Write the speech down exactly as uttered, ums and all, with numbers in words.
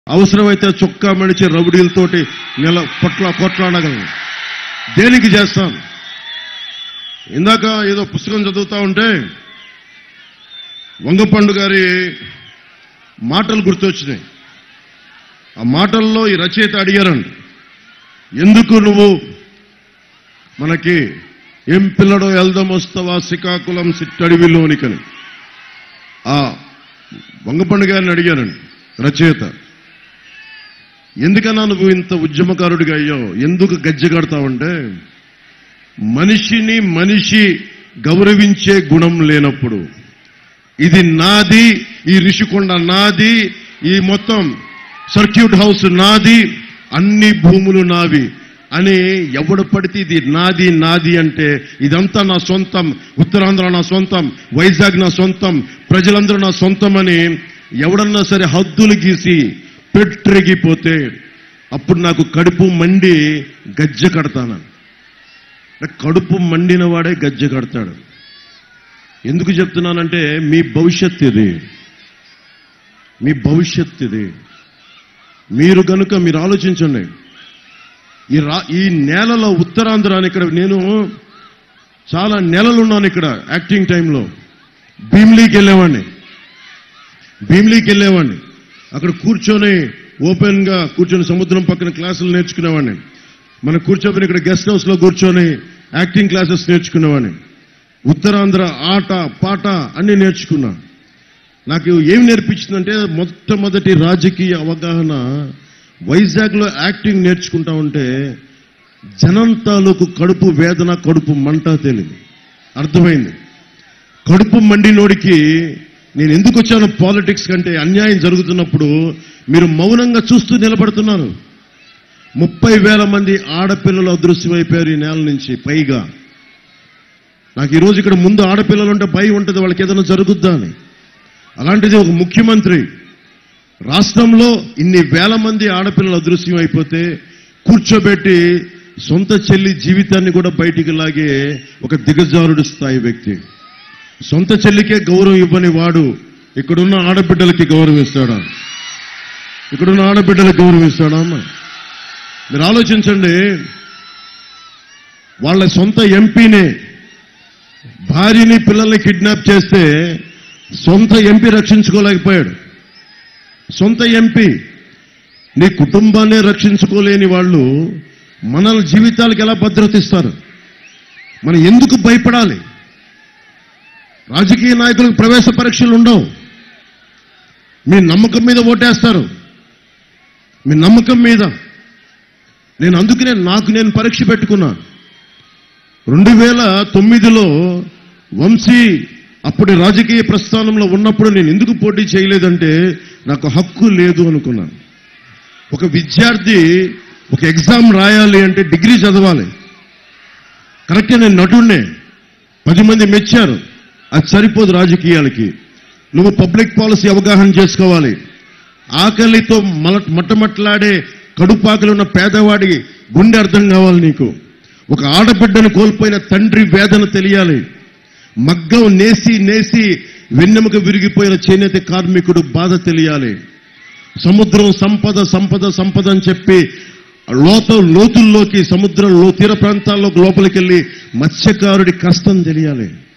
అవసరమైతే చొక్కా మడిచి రౌడీలతోటి నెల పొట్ల కొట్లాడగలను. దేనికి చేస్తాను? ఇందాక ఏదో పుస్తకం చదువుతా ఉంటే వంగపండు గారి మాటలు గుర్తొచ్చినాయి. ఆ మాటల్లో ఈ రచయిత అడిగారండి, ఎందుకు నువ్వు మనకి ఏం పిల్లడో ఎల్దమొస్తవా శ్రీకాకుళం సిట్టడివిలోనికని ఆ వంగపండు గారిని అడిగారండి రచయిత. ఎందుకన్నా నువ్వు ఇంత ఉద్యమకారుడిగా అయ్యావు, ఎందుకు గజ్జె కడతావంటే, మనిషిని మనిషి గౌరవించే గుణం లేనప్పుడు, ఇది నాది, ఈ రిషికొండ నాది, ఈ మొత్తం సర్క్యూట్ హౌస్ నాది, అన్ని భూములు నావి అని ఎవడు పడితే ఇది నాది నాది అంటే, ఇదంతా నా సొంతం, ఉత్తరాంధ్ర నా సొంతం, వైజాగ్ నా సొంతం, ప్రజలందరూ నా సొంతం అని ఎవడన్నా సరే హద్దులు గీసి పెట్టిగిపోతే అప్పుడు నాకు కడుపు మండి గజ్జె కడతాను. కడుపు మండిన వాడే గజ్జె కడతాడు. ఎందుకు చెప్తున్నానంటే మీ భవిష్యత్ ఇది, మీ భవిష్యత్ ఇది. మీరు కనుక మీరు ఆలోచించండి, ఈ రా ఈ నేలలో ఉత్తరాంధ్ర అని, ఇక్కడ నేను చాలా నెలలున్నాను ఇక్కడ యాక్టింగ్ టైంలో. భీమ్లీకి వెళ్ళేవాడిని భీమ్లీకి వెళ్ళేవాడిని అక్కడ కూర్చొని ఓపెన్గా కూర్చొని సముద్రం పక్కన క్లాసులు నేర్చుకునేవాడిని. మనం కూర్చోబోని ఇక్కడ గెస్ట్ హౌస్లో కూర్చొని యాక్టింగ్ క్లాసెస్ నేర్చుకునేవాడిని. ఉత్తరాంధ్ర ఆట పాట అన్ని నేర్చుకున్నా. నాకు ఏం నేర్పించిందంటే, మొట్టమొదటి రాజకీయ అవగాహన వైజాగ్లో యాక్టింగ్ నేర్చుకుంటా ఉంటే జనం తాలూకు కడుపు వేదన, కడుపు మంట తెలియదు, అర్థమైంది. కడుపు మండినోడికి నేను ఎందుకు వచ్చాను పాలిటిక్స్ కంటే, అన్యాయం జరుగుతున్నప్పుడు మీరు మౌనంగా చూస్తూ నిలబడుతున్నారు. ముప్పై వేల మంది ఆడపిల్లలు అదృశ్యమైపోయారు ఈ నేల నుంచి పైగా. నాకు ఈరోజు ఇక్కడ ముందు ఆడపిల్లలు ఉంటే భయం ఉంటుంది, వాళ్ళకి ఏదైనా జరుగుద్దా అని. అలాంటిది ఒక ముఖ్యమంత్రి రాష్ట్రంలో ఇన్ని వేల మంది ఆడపిల్లలు అదృశ్యం అయిపోతే కూర్చోబెట్టి సొంత చెల్లి జీవితాన్ని కూడా బయటికి లాగే ఒక దిగజారుడు స్థాయి వ్యక్తి. సొంత చెల్లికే గౌరవం ఇవ్వని వాడు ఇక్కడున్న ఆడబిడ్డలకి గౌరవం ఇస్తాడా? ఇక్కడున్న ఆడబిడ్డలకు గౌరవం ఇస్తాడా అమ్మా? మీరు ఆలోచించండి. వాళ్ళ సొంత ఎంపీనే, భార్యని పిల్లల్ని కిడ్నాప్ చేస్తే సొంత ఎంపీ రక్షించుకోలేకపోయాడు. సొంత ఎంపీ. నీ కుటుంబాన్ని రక్షించుకోలేని వాళ్ళు మన జీవితాలకు ఎలా భద్రత ఇస్తారు? మనం ఎందుకు భయపడాలి? రాజకీయ నాయకులకు ప్రవేశ పరీక్షలు ఉండవు. మీ నమ్మకం మీద ఓటేస్తారు, మీ నమ్మకం మీద. నేను అందుకనే నాకు నేను పరీక్ష పెట్టుకున్నా. రెండు వేల తొమ్మిదిలో వంశీ అప్పుడు రాజకీయ ప్రస్థానంలో ఉన్నప్పుడు నేను ఎందుకు పోటీ చేయలేదంటే, నాకు హక్కు లేదు అనుకున్నాను. ఒక విద్యార్థి ఒక ఎగ్జామ్ రాయాలి అంటే డిగ్రీ చదవాలి. కరెక్టే, నేను నటుడినే, పది మంది మెచ్చారు, అది సరిపోదు రాజకీయాలకి. నువ్వు పబ్లిక్ పాలసీ అవగాహన చేసుకోవాలి. ఆకలితో మల మట్టమట్లాడే కడుపాకలు ఉన్న పేదవాడి గుండె అర్థం కావాలి నీకు. ఒక ఆడబిడ్డను కోల్పోయిన తండ్రి వేదన తెలియాలి. మగ్గం నేసి నేసి వెన్నెముక విరిగిపోయిన చేనేత కార్మికుడు బాధ తెలియాలి. సముద్రం సంపద సంపద సంపద అని చెప్పి లోత లోతుల్లోకి, సముద్రం లో తీర ప్రాంతాల్లోకి లోపలికి వెళ్ళి మత్స్యకారుడి కష్టం తెలియాలి.